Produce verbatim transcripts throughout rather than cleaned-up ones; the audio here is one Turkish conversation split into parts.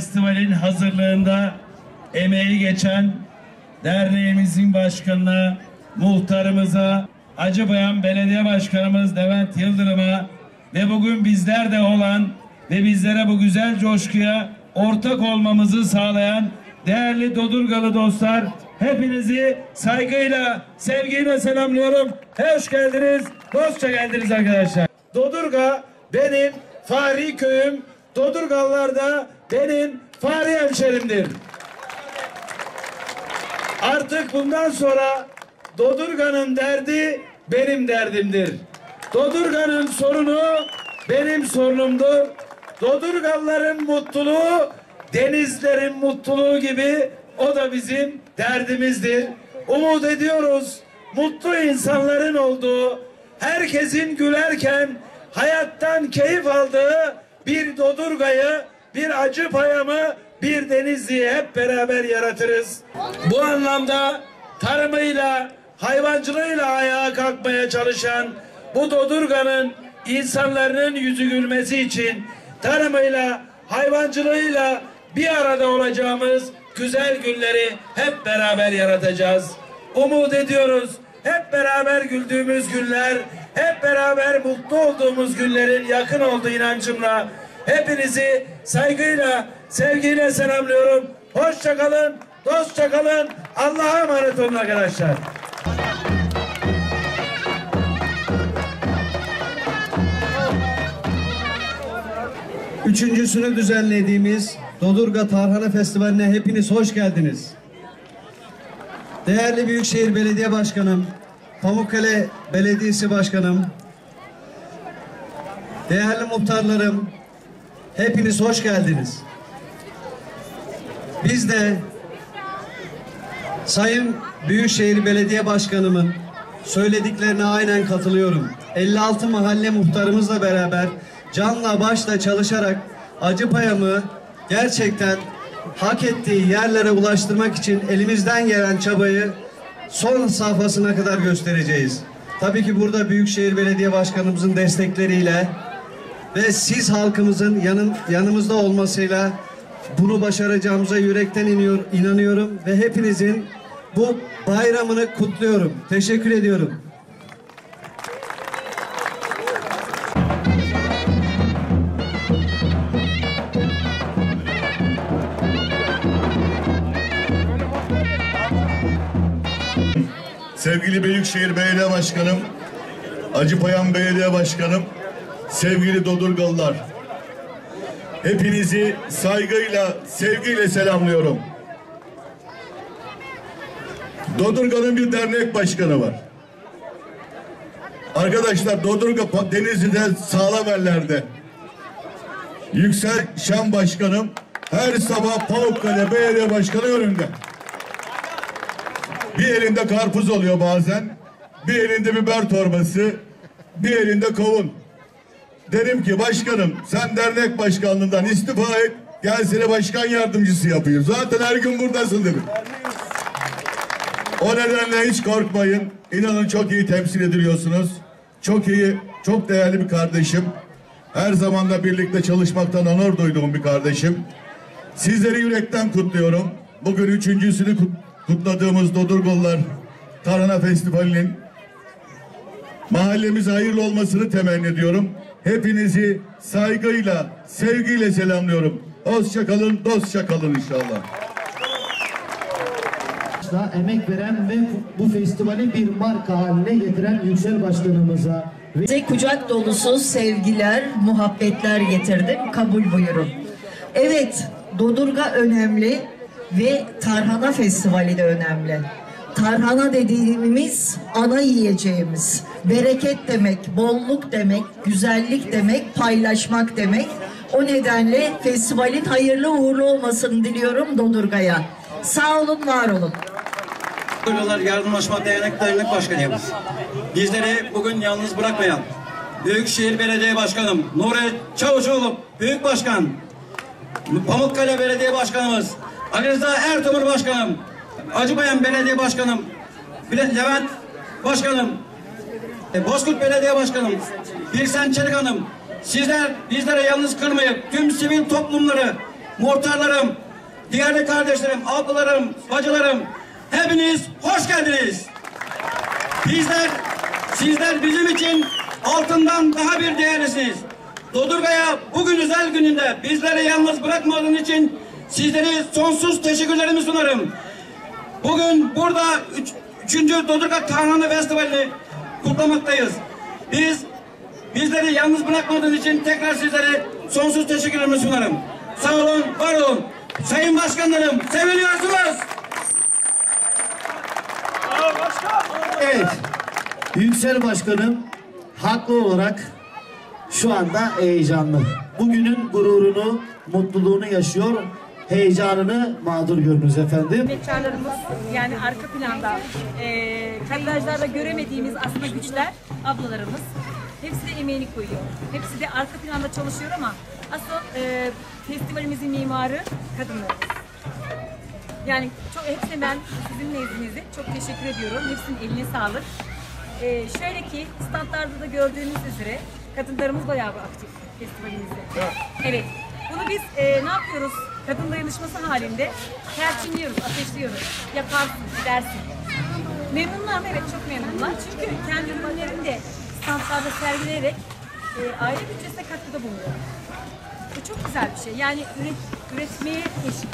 festivalin hazırlığında emeği geçen derneğimizin başkanına, muhtarımıza, Acıpayam Belediye Başkanımız Levent Yıldırım'a ve bugün bizler de olan ve bizlere bu güzel coşkuya ortak olmamızı sağlayan değerli Dodurgalı dostlar, hepinizi saygıyla, sevgiyle selamlıyorum. Hoş geldiniz, dostça geldiniz arkadaşlar. Dodurga benim fahri köyüm, Dodurgalılar da benim fahri hemşerimdir. Artık bundan sonra Dodurga'nın derdi benim derdimdir. Dodurga'nın sorunu benim sorunumdur. Dodurgalıların mutluluğu denizlerin mutluluğu gibi o da bizim derdimizdir. Umut ediyoruz mutlu insanların olduğu, herkesin gülerken hayattan keyif aldığı bir Dodurga'yı, bir Acıpayam'ı, bir Denizli'yi hep beraber yaratırız. Bu anlamda tarımıyla, hayvancılığıyla ayağa kalkmaya çalışan bu Dodurga'nın insanların yüzü gülmesi için tarımıyla, hayvancılığıyla bir arada olacağımız güzel günleri hep beraber yaratacağız. Umut ediyoruz. Hep beraber güldüğümüz günler, hep beraber mutlu olduğumuz günlerin yakın olduğu inancımla hepinizi saygıyla, sevgiyle selamlıyorum. Hoşça kalın, dostça kalın. Allah'a emanet olun arkadaşlar. Üçüncüsünü düzenlediğimiz Dodurga Tarhana Festivali'ne hepiniz hoş geldiniz. Değerli Büyükşehir Belediye Başkanım, Pamukkale Belediyesi Başkanım, değerli muhtarlarım, hepiniz hoş geldiniz. Biz de Sayın Büyükşehir Belediye Başkanımın söylediklerine aynen katılıyorum. elli altı mahalle muhtarımızla beraber canla başla çalışarak Acıpayam'ı gerçekten hak ettiği yerlere ulaştırmak için elimizden gelen çabayı son safhasına kadar göstereceğiz. Tabii ki burada Büyükşehir Belediye Başkanımızın destekleriyle ve siz halkımızın yanın, yanımızda olmasıyla bunu başaracağımıza yürekten iniyor, inanıyorum ve hepinizin bu bayramını kutluyorum. Teşekkür ediyorum. Sevgili Büyükşehir Belediye Başkanım, Acıpayam Belediye Başkanım, sevgili Dodurgalılar, hepinizi saygıyla, sevgiyle selamlıyorum. Dodurga'nın bir dernek başkanı var. Arkadaşlar, Dodurga Denizli'de sağlam ellerde. Yüksel Şen Başkanım her sabah Pamukkale Belediye Başkanı önünde. Bir elinde karpuz oluyor bazen, bir elinde biber torbası, bir elinde kavun. Derim ki başkanım, sen dernek başkanlığından istifa et, gel seni başkan yardımcısı yapayım. Zaten her gün buradasın dedim. O nedenle hiç korkmayın. İnanın çok iyi temsil ediliyorsunuz. Çok iyi, çok değerli bir kardeşim. Her zaman da birlikte çalışmaktan onur duyduğum bir kardeşim. Sizleri yürekten kutluyorum. Bugün üçüncüsünü kutladığımız Dodurgalılar Tarhana Festivali'nin mahallemize hayırlı olmasını temenni ediyorum. Hepinizi saygıyla, sevgiyle selamlıyorum. Hoşça kalın, dostça kalın inşallah. Emek veren ve bu festivali bir marka haline getiren Yüksel Başkanımıza size kucak dolusu sevgiler, muhabbetler getirdim. Kabul buyurun. Evet, Dodurga önemli ve Tarhana Festivali de önemli. Tarhana dediğimiz ana yiyeceğimiz. Bereket demek, bolluk demek, güzellik demek, paylaşmak demek. O nedenle festivalin hayırlı uğurlu olmasını diliyorum Dodurga'ya. Sağ olun, var olun. Dodurgalılar Yardımlaşma Dernek Dernek Başkanıyız. Bizleri bugün yalnız bırakmayan Büyükşehir Belediye Başkanım Nuri Çavuşoğlu, Büyük Başkan, Pamukkale Belediye Başkanımız Ali Rıza Ertuğrul Başkanım, Acıpayam Belediye Başkanım Levent Başkanım, Bozkurt Belediye Başkanım Birsen Çelik Hanım, sizler bizlere yalnız kırmayıp tüm sivil toplumları muhtarlarım, diğer kardeşlerim, ablalarım, bacılarım, hepiniz hoş geldiniz. Bizler, sizler bizim için altından daha bir değerlisiniz. Dodurga'ya bugün özel gününde bizleri yalnız bırakmadığınız için sizlere sonsuz teşekkürlerimi sunarım. Bugün burada üç, üçüncü Dodurga Tarhana Festivali'ni kutlamaktayız. Biz bizleri yalnız bırakmadığınız için tekrar sizlere sonsuz teşekkürlerimi sunarım. Sağ olun, var olun. Sayın Başkanlarım, seviliyorsunuz. Evet. Yüksel Başkanım haklı olarak şu anda heyecanlı. Bugünün gururunu, mutluluğunu yaşıyor. Heyecanını mağdur görünüz efendim. Emekçilerimiz yani arka planda e, kadrajlarda göremediğimiz aslında güçler ablalarımız. Hepsi de emeğini koyuyor. Hepsi de arka planda çalışıyor ama asıl e, festivalimizin mimarı kadınlarımız. Yani çok hepsine ben sizin nezdinizde çok teşekkür ediyorum. Hepsinin eline sağlık. E, şöyle ki standlarda da gördüğünüz üzere kadınlarımız bayağı bir aktif festivalimizde. Evet. Bunu biz e, ne yapıyoruz? Kadın dayanışması halinde perçinliyoruz, ateşliyoruz. Yaparsın, gidersin. Memnunlar mı? Evet, çok memnunlar. Çünkü kendi ürünlerini de standlarda sergileyerek e, aile bütçesine katkıda bulunuyor. Bu çok güzel bir şey. Yani üret, üretmeye eşit.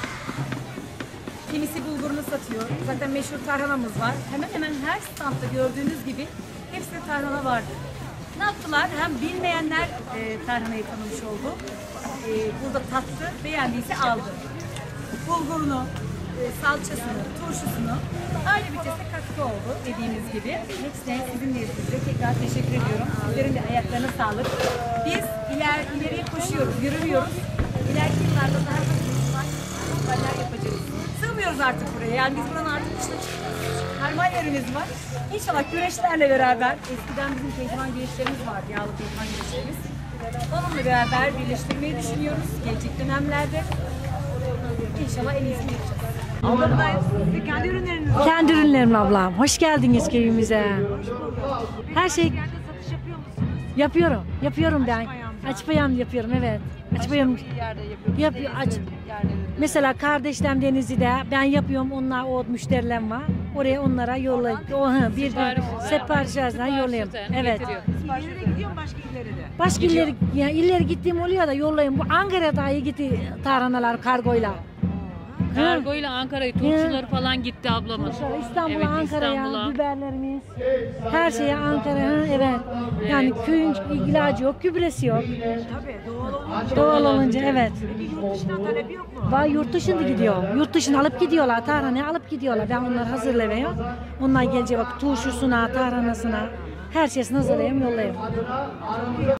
Kimisi bulgurunu satıyor. Zaten meşhur tarhanamız var. Hemen hemen her standta gördüğünüz gibi hepsinde tarhana vardır. Ne yaptılar? Hem bilmeyenler e, tarhanayı tanımış oldu. E, burada tattı, beğendiyse aldı. Bulgurunu, e, salçasını, turşusunu aile bütçesine katkı oldu dediğimiz gibi. Hepsine sizin nezdinizde tekrar teşekkür ediyorum. Sizlerin de ayaklarına sağlık. Biz iler, ileriye koşuyoruz, yürümüyoruz. İleriki yıllarda daha fazla yapacağız. Sığmıyoruz artık buraya. Yani biz buranın artık dışına çıkıyoruz. Harman yerimiz var. İnşallah güreşlerle beraber, eskiden bizim pehlivan güreşlerimiz vardı, yağlı pehlivan güreşlerimiz. Onunla beraber birleştirmeyi düşünüyoruz gelecek dönemlerde. İnşallah en iyisini yapacağız. Ablamdayız. Kendi ürünleriniz var. Kendi ürünlerim ablam. Hoş geldiniz köyümüze. Her şey Satış yapıyor musunuz? yapıyorum. Yapıyorum ben. Açık bayan yapıyorum, evet. Açık bayan Yerde yapıyoruz. yapıyor. Aç. Mesela kardeşlerim Denizli'de ben yapıyorum. Onlar o müşterilerim var. Oraya onlara yollayıp o hı, bir sipariş versen yollayayım. Evet. İllere gidiyor mu başka illere de? Başka illeri, ya illeri gittiğim oluyor da yollayayım. Bu Ankara'da iyi gitti tarhanalar kargoyla. Kargoyla Ankara'yı, turşuları falan gitti ablamın. İstanbul'a, Evet, Ankara'ya, İstanbul'a. biberlerimiz, her şeye Ankara'ya, evet. Yani köyün ilacı yok, gübresi yok. Tabii doğal olunca. Doğal olunca, evet. Peki yurt dışından talebi yok mu? Var yurt dışında gidiyor. Yurt dışına alıp gidiyorlar, tarhanayı alıp gidiyorlar. Ben onları hazırlayayım. Onlar gelince bak turşusuna, tarhanasına, her şeysini hazırlayayım, yollayayım.